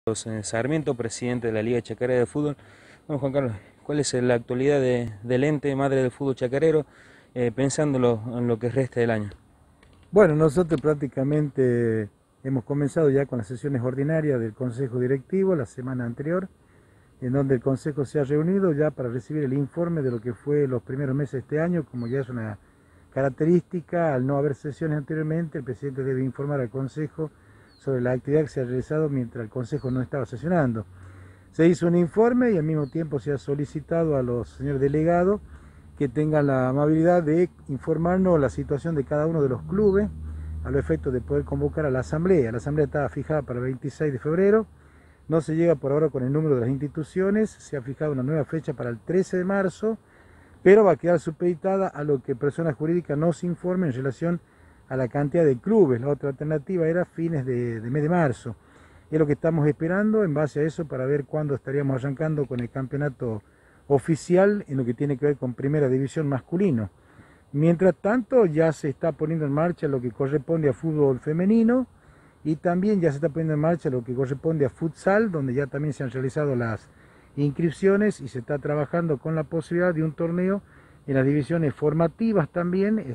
Sarmiento, presidente de la Liga Chacarera de Fútbol. Bueno, Juan Carlos, ¿cuál es la actualidad del ente madre del fútbol chacarero, pensándolo en lo que resta del año? Bueno, nosotros prácticamente hemos comenzado ya con las sesiones ordinarias del Consejo Directivo la semana anterior, en donde el Consejo se ha reunido ya para recibir el informe de lo que fue los primeros meses de este año. Como ya es una característica, al no haber sesiones anteriormente, el presidente debe informar al Consejo sobre la actividad que se ha realizado mientras el Consejo no estaba sesionando. Se hizo un informe y al mismo tiempo se ha solicitado a los señores delegados que tengan la amabilidad de informarnos la situación de cada uno de los clubes a los efectos de poder convocar a la asamblea. La asamblea estaba fijada para el 26 de febrero, no se llega por ahora con el número de las instituciones, se ha fijado una nueva fecha para el 13 de marzo, pero va a quedar supeditada a lo que personas jurídicas nos informen en relación a la cantidad de clubes. La otra alternativa era fines de mes de marzo. Es lo que estamos esperando en base a eso para ver cuándo estaríamos arrancando con el campeonato oficial en lo que tiene que ver con primera división masculino. Mientras tanto ya se está poniendo en marcha lo que corresponde a fútbol femenino y también ya se está poniendo en marcha lo que corresponde a futsal, donde ya también se han realizado las inscripciones y se está trabajando con la posibilidad de un torneo en las divisiones formativas también,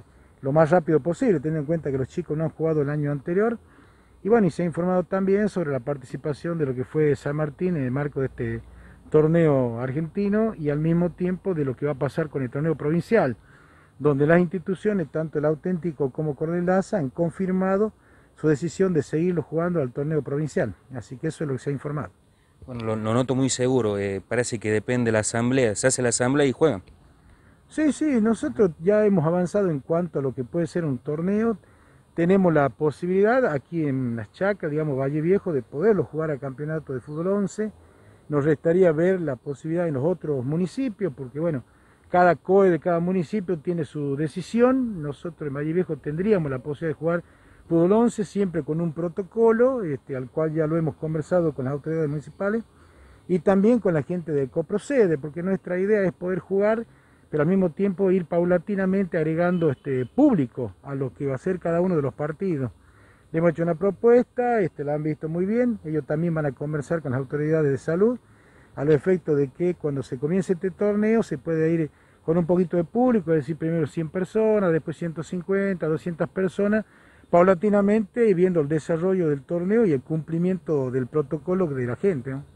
lo más rápido posible, teniendo en cuenta que los chicos no han jugado el año anterior. Y bueno, y se ha informado también sobre la participación de lo que fue San Martín en el marco de este torneo argentino y al mismo tiempo de lo que va a pasar con el torneo provincial, donde las instituciones, tanto el Auténtico como Coronel Daza, han confirmado su decisión de seguirlo jugando al torneo provincial. Así que eso es lo que se ha informado. Bueno, lo noto muy seguro, parece que depende de la asamblea, se hace la asamblea y juegan. Sí, sí, nosotros ya hemos avanzado en cuanto a lo que puede ser un torneo. Tenemos la posibilidad aquí en las Chacras, digamos Valle Viejo, de poderlo jugar a campeonato de fútbol 11. Nos restaría ver la posibilidad en los otros municipios, porque bueno, cada COE de cada municipio tiene su decisión. Nosotros en Valle Viejo tendríamos la posibilidad de jugar fútbol 11, siempre con un protocolo, al cual ya lo hemos conversado con las autoridades municipales y también con la gente de Coprocede, porque nuestra idea es poder jugar, pero al mismo tiempo ir paulatinamente agregando público a lo que va a ser cada uno de los partidos. Le hemos hecho una propuesta, la han visto muy bien, ellos también van a conversar con las autoridades de salud, a los efectos de que cuando se comience este torneo se puede ir con un poquito de público, es decir, primero 100 personas, después 150, 200 personas, paulatinamente y viendo el desarrollo del torneo y el cumplimiento del protocolo de la gente, ¿no?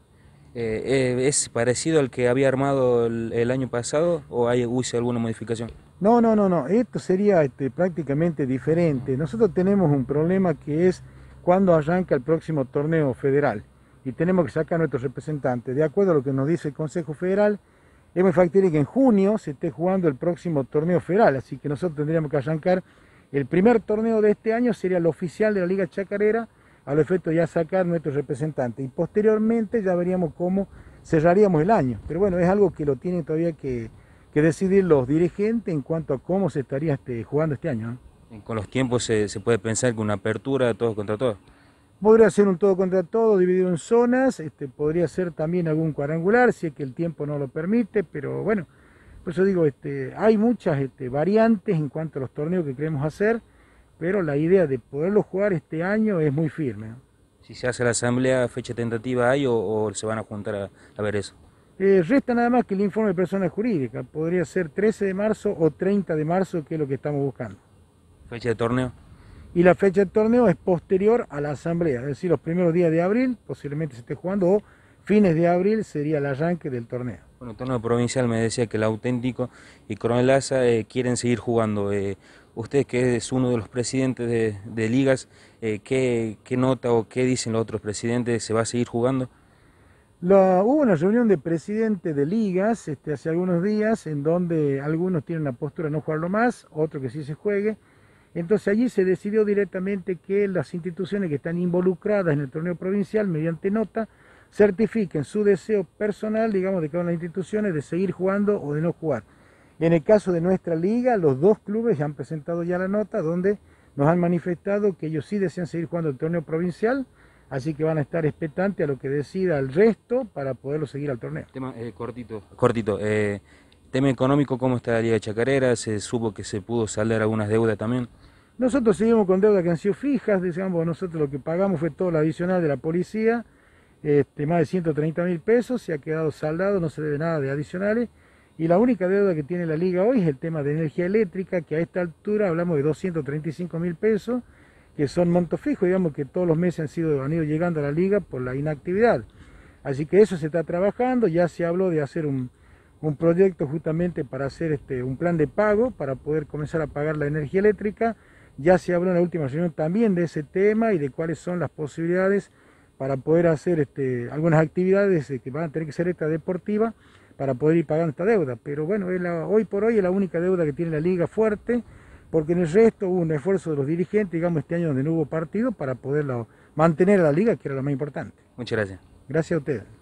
¿Es parecido al que había armado el año pasado o hubo alguna modificación? No, no, no, no, esto sería prácticamente diferente. Nosotros tenemos un problema que es cuando arranca el próximo torneo federal y tenemos que sacar a nuestros representantes. De acuerdo a lo que nos dice el Consejo Federal, es muy factible que en junio se esté jugando el próximo torneo federal, así que nosotros tendríamos que arrancar el primer torneo de este año, sería el oficial de la Liga Chacarera, al efecto de ya sacar nuestros representantes y posteriormente ya veríamos cómo cerraríamos el año. Pero bueno, es algo que lo tienen todavía que decidir los dirigentes en cuanto a cómo se estaría jugando este año, ¿no? Con los tiempos se puede pensar que una apertura todos contra todos. Podría ser un todo contra todo, dividido en zonas, podría ser también algún cuadrangular, si es que el tiempo no lo permite, pero bueno, por eso digo, hay muchas variantes en cuanto a los torneos que queremos hacer, pero la idea de poderlo jugar este año es muy firme, ¿no? Si se hace la asamblea, fecha tentativa hay o se van a juntar a ver eso. Resta nada más que el informe de personas jurídicas, podría ser 13 de marzo o 30 de marzo, que es lo que estamos buscando. Fecha de torneo. Y la fecha del torneo es posterior a la asamblea, es decir, los primeros días de abril posiblemente se esté jugando o fines de abril sería el arranque del torneo. Bueno, el torneo provincial me decía que el Auténtico y Coronel Daza quieren seguir jugando. Usted que es uno de los presidentes de ligas, ¿qué nota o qué dicen los otros presidentes? ¿Se va a seguir jugando? Hubo una reunión de presidentes de ligas hace algunos días en donde algunos tienen la postura de no jugarlo más, otros que sí se juegue. Entonces allí se decidió directamente que las instituciones que están involucradas en el torneo provincial, mediante nota, certifiquen su deseo personal, digamos, de cada una de las instituciones de seguir jugando o de no jugar. En el caso de nuestra liga, los dos clubes ya han presentado ya la nota donde nos han manifestado que ellos sí desean seguir jugando el torneo provincial, así que van a estar expectantes a lo que decida el resto para poderlo seguir al torneo. Tema cortito. Tema económico, ¿cómo está la Liga Chacarera? Se supo que se pudo saldar algunas deudas también. Nosotros seguimos con deudas que han sido fijas, digamos, nosotros lo que pagamos fue todo lo adicional de la policía más de 130.000 pesos, se ha quedado saldado, no se debe nada de adicionales. Y la única deuda que tiene la liga hoy es el tema de energía eléctrica, que a esta altura hablamos de 235.000 pesos, que son montos fijos, digamos que todos los meses han ido llegando a la liga por la inactividad. Así que eso se está trabajando, ya se habló de hacer un proyecto justamente para hacer un plan de pago, para poder comenzar a pagar la energía eléctrica. Ya se habló en la última reunión también de ese tema y de cuáles son las posibilidades para poder hacer algunas actividades que van a tener que ser deportivas, para poder ir pagando esta deuda. Pero bueno, hoy por hoy es la única deuda que tiene la liga fuerte, porque en el resto hubo un esfuerzo de los dirigentes, digamos, este año donde no hubo partido, para poderlo mantener a la liga, que era lo más importante. Muchas gracias. Gracias a ustedes.